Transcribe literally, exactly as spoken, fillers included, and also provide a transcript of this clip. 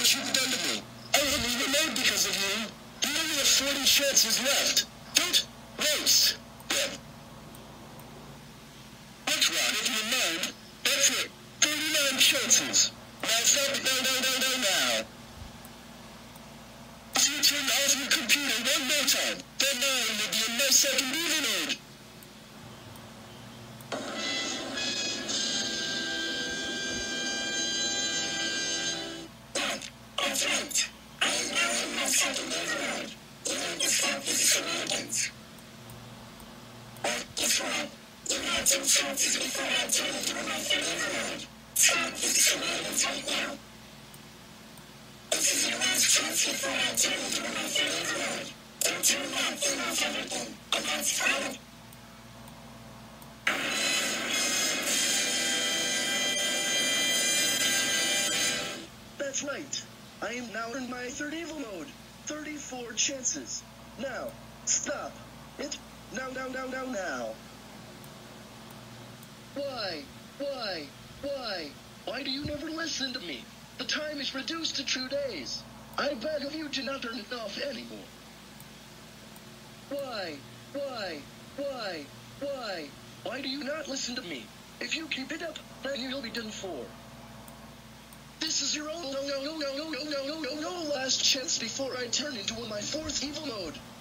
what you've done to me. I will leave a note because of you. You only have forty chances left. Don't waste them. Look, Ron, if you mind, that's it. thirty-nine chances. Now stop it. No, no, no, no, now. If you turn off your computer one more time, then nine will be in my second evil mode. That's right. I am now in my second evil mode. You need to stop these shenanigans. But guess what? You had two chances before I turned into my third evil mode. Stop these shenanigans right now. This is your last chance before I turn into my third evil mode. Don't turn that thing off everything, and that's final. That's right. I am now in my third evil mode. thirty-four chances. Now, stop it. Now, now, now, now, now. Why? Why? Why? Why do you never listen to me? The time is reduced to two days. I beg of you to not turn it off anymore. Why? Why? Why? Why? Why do you not listen to me? If you keep it up, then you'll be done for. This is your own no no no no no no no no no last chance before I turn into my fourth evil mode.